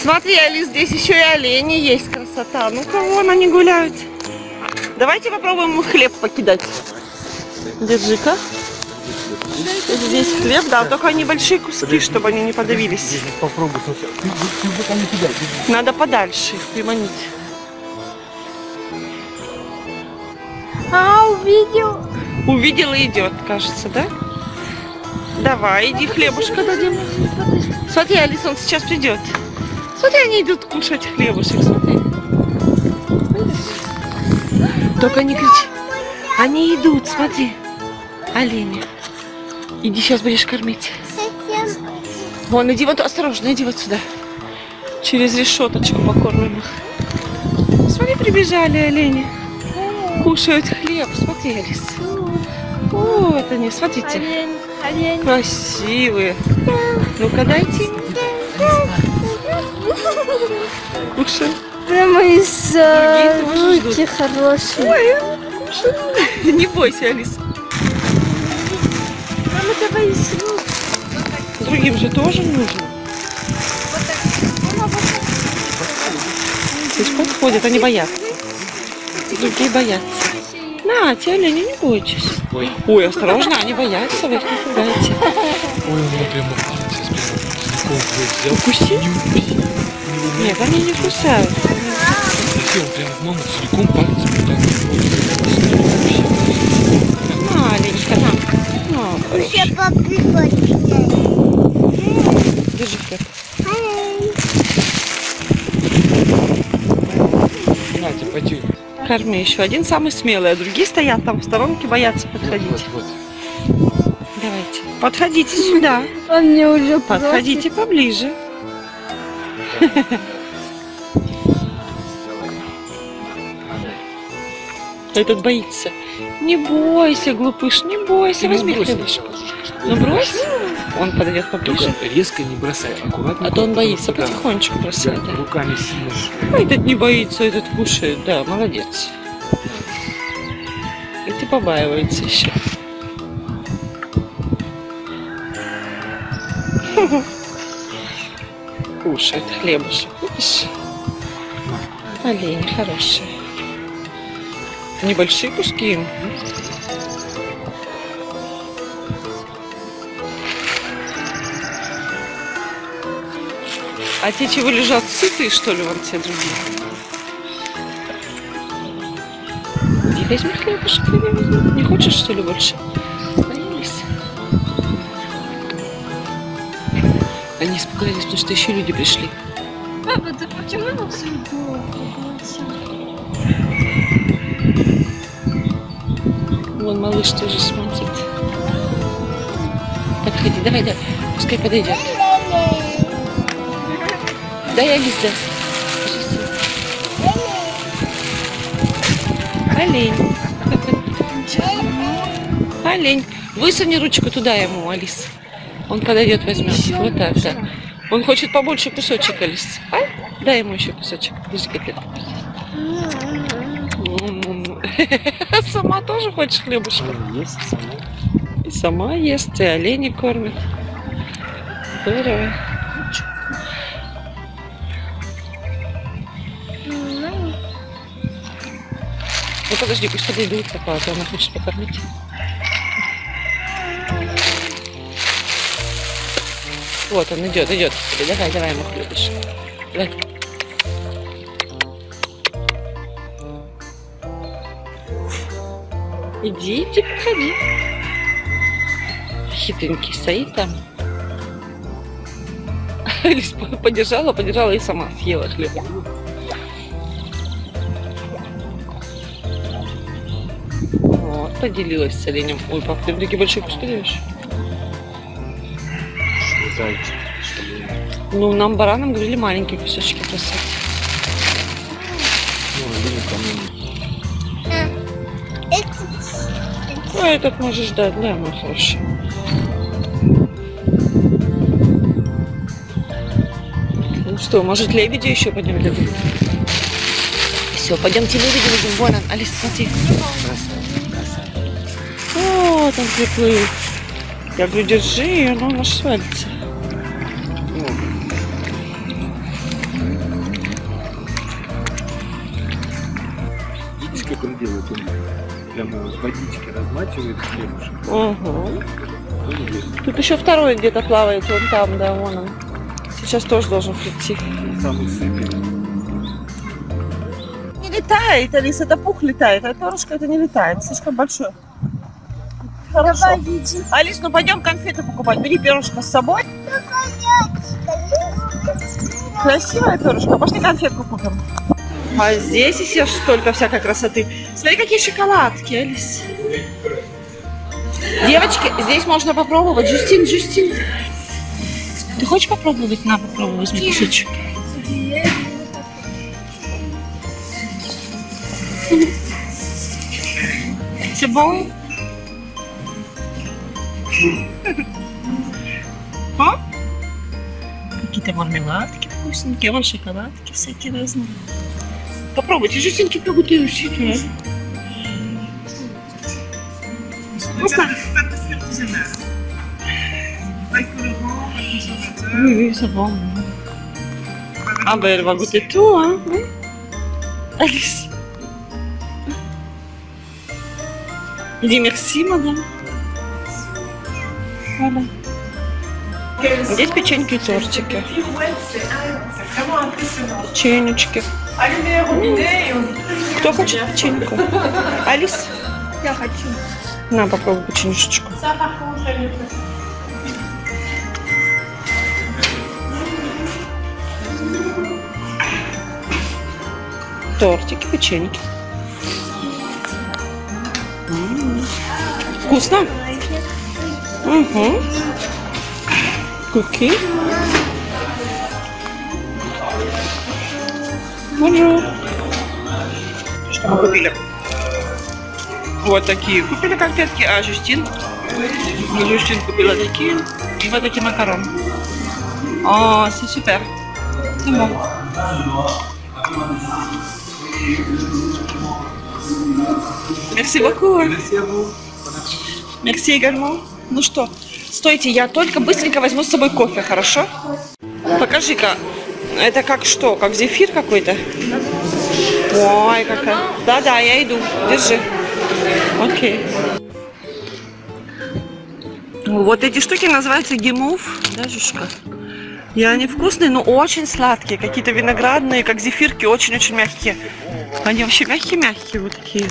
Смотри, Алис, здесь еще и олени есть, красота. Ну-ка, вон они гуляют. Давайте попробуем ему хлеб покидать. Держи-ка. Здесь хлеб, да, только небольшие куски, чтобы они не подавились. Попробуй. Надо подальше их приманить. Увидел. Увидел и идет, кажется, да? Давай, иди хлебушка дадим. Смотри, Алис, он сейчас придет. Смотри, они идут кушать хлебушек, смотри. Только не кричи. Они идут, смотри. Олени. Иди, сейчас будешь кормить. Вон, иди вот, осторожно, иди вот сюда. Через решеточку покормим их. Смотри, прибежали олени. Кушают хлеб. Смотри, Алис. О, это не, смотрите. Олень. Красивые. Ну-ка, дайте им. Кушай. Прямо из Другие тоже руки хорошие. Ой, кушай. Не бойся, Алис. Мама, давай из рук. Другим же тоже нужно. Здесь подходят, они боятся. Другие боятся. На, те олени, не бойтесь. Ой, осторожно, они боятся, вы их не пугайте. Ой, он прямо взял. Укуси? Нет, они не кусают. Смотри, он прямо в маму целиком пальцем туда. Маленько, на. Все попрыгать. Держи хлеб. Нате, пойди. Корми еще один, самый смелый, а другие стоят там в сторонке, боятся подходить. Вот. Давайте. Подходите сюда. Он мне уже Подходите поближе. Этот боится. Не бойся, глупыш, не бойся. Возьми хлебушек. Ну брось. Он подойдет поближе. Только резко не бросай, аккуратно. А то он боится, Да. потихонечку бросать. Да. Руками сильно. А этот не боится, этот кушает. Да, молодец. И ты побаивается еще. Кушает хлебушек, видишь? Олень хороший. Небольшие куски. А те чего лежат, сытые, что ли, вон те другие? Иди возьми хлебушек. Не хочешь, что ли, больше? Наелись. Они испугались, потому что еще люди пришли. Папа, ты почему на всю Вон малыш тоже смотрит. Подходи, давай, давай. Пускай подойдет. Дай Алис даст. Олень. Олень. Высуни ручку туда ему, Алис. Он подойдет, возьмет. Вот так, да. Он хочет побольше кусочек, Алис. А? Дай ему еще кусочек. Подожди, котлет. Сама тоже хочешь хлебушка? Есть сама. И сама ест, и оленей кормит. Здорово. Ну подожди, пусть подойдут, пока, а то она хочет покормить. Вот он идет, идет. Давай, давай ему хлебушек. Давай. Иди, иди, подходи. Хитренький стоит там. Алис подержала и сама съела хлеб. Вот, поделилась с оленем. Ой, пап, ты такие большие куски даешь? Зайчик. Ну, нам баранам говорили маленькие кусочки бросать. Ну, олень кому-нибудь. Ну, этот можешь дать, да, мой хороший. Ну что, может, лебедя еще пойдем дадим? Все, пойдемте лебедя видим. Вон он, Алис, смотри. О, там приплыл. Я говорю, держи, и оно наш свалится. делает? Он прямо в водичке размачивает хлебушек. Угу. Тут еще второй где-то плавает, он там, да, вон он. Сейчас тоже должен прийти. Сам усыпет. Не летает, Алис, это пух летает, а перышко это не летает, слишком большое. Хорошо. Алис, ну пойдем конфеты покупать, бери перышко с собой. Красивое перышко, пошли конфетку купим. А здесь еще столько всякой красоты. Смотри, какие шоколадки, Алис. Девочки, здесь можно попробовать. Жюстин, Жюстин. Ты хочешь попробовать? На, попробуй, возьми кусочек. C'est bon? О? Какие-то мармеладки вкусненькие, вон шоколадки всякие разные. Попробуйте, Жюстинки, пробуйте усилия. Вкусно? Oui, c'est bon. Ah ben elle va goûter tout, hein? Oui. Alice. Dis merci, madame. Voilà. Здесь печеньки и тортики. Печенечки. Кто хочет печеньку? Алис? Я хочу. На, попробуй печенюшечку. Тортики, печеньки. Вкусно? Угу. Куки. Бонжур. Что мы купили? Вот такие. Купили конфетки, а Жюстин купила такие. И вот такие макароны. О, c'est super. C'est bon. Merci beaucoup. Merci à vous. Merci également. Ну что, стойте, я только быстренько возьму с собой кофе, хорошо? Покажи-ка, это как что, как зефир какой-то? Ой, какая. Да-да, я иду, держи. Окей. Вот эти штуки называются гемув, да, Жушка? И они вкусные, но очень сладкие, какие-то виноградные, как зефирки, очень-очень мягкие. Они вообще мягкие-мягкие, вот такие.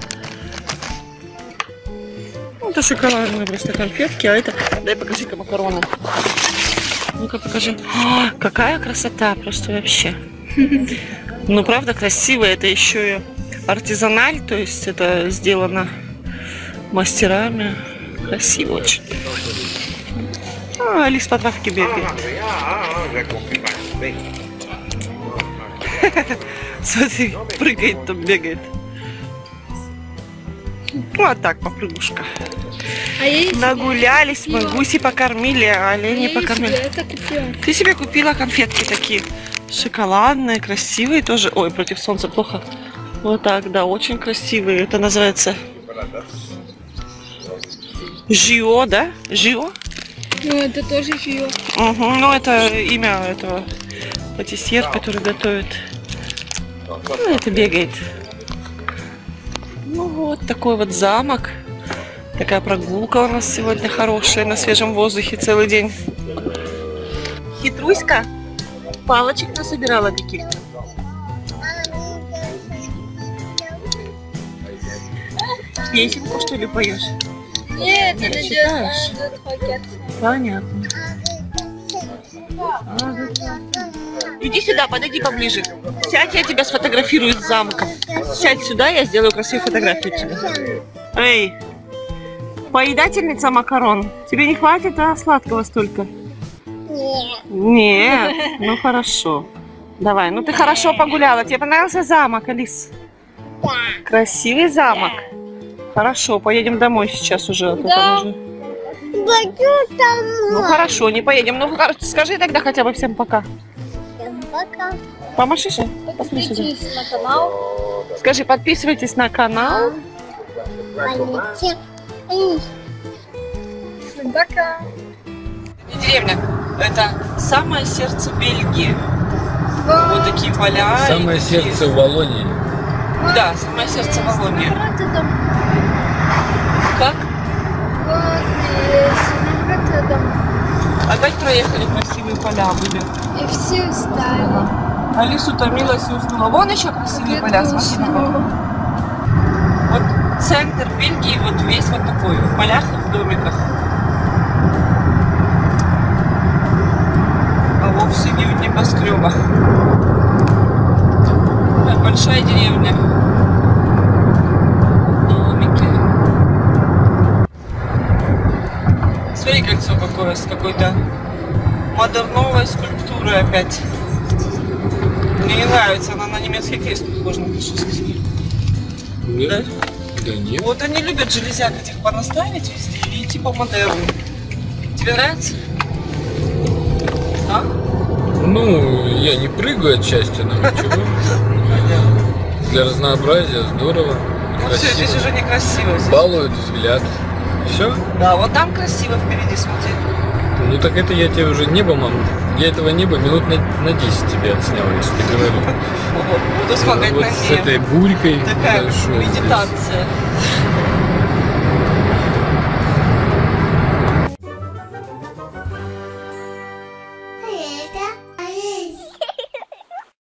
Это шоколадные просто конфетки, а это... Дай покажи-ка макароны. Ну-ка покажи. О, какая красота, просто вообще. Ну, правда, красивая. Это еще и артизаналь, то есть это сделано мастерами. Красиво очень. А, Алис по травке бегает. Смотри, прыгает там, бегает. Ну, а так, попрыгушка. Нагулялись, мы гуси покормили, а оленей покормили. Ты себе купила конфетки такие шоколадные, красивые тоже. Ой, против солнца плохо. Вот так, да, очень красивые. Это называется Жио, да? Жио? Ну, это тоже Жио. Угу, ну, это имя этого патиссьер, который готовит. Ну, это бегает. Ну, вот такой вот замок. Такая прогулка у нас сегодня хорошая, на свежем воздухе целый день. Хитруська палочек насобирала каких-то. Песенку, что ли, поешь? Нет, это читаешь? Понятно. Иди сюда, подойди поближе. Сядь, я тебя сфотографирую с замком. Сядь сюда, я сделаю красивую фотографию тебе. Эй, поедательница макарон. Тебе не хватит, а, сладкого столько? Нет. Нет, ну хорошо. Давай, ну ты хорошо погуляла. Тебе понравился замок, Алис? Да. Красивый замок. Хорошо, поедем домой сейчас уже. Да. Пойду домой. Ну хорошо, не поедем. Ну скажи тогда хотя бы всем пока. Всем пока. Помаши же. Подписывайтесь на канал. Скажи, подписывайтесь на канал. Полетим. Всем пока. Деревня. Это самое сердце Бельгии. Вот такие поля. Самое сердце Валлонии. Да, самое сердце Волония. Как? Опять проехали красивые поля были. И все устали. Алису томилась и уснула. Вон еще красивые поля, смотри на дорогу. Вот центр Бельгии, вот весь вот такой, в полях и в домиках. А вовсе не в небоскребах. Большая деревня. Домики. Смотри, кольцо какое, с какой-то модерновой скульптурой опять. Мне не нравится, она на немецкий крест похожа, на фашистский. Нет? Да нет. Вот они любят железяк этих понаставить везде и типа модерн. Тебе нравится? А? Ну, я не прыгаю от счастья, но ничего. Для разнообразия здорово. Ну все, здесь уже некрасиво. Здесь. Балует взгляд. Все? Да, вот там красиво впереди, смотри. Ну так это я тебе уже небо, мам. Я этого неба минут на 10 тебе отснял, если ты говорю. Буду смотреть Вот на с небо. этой бурькой Такая большой. медитация.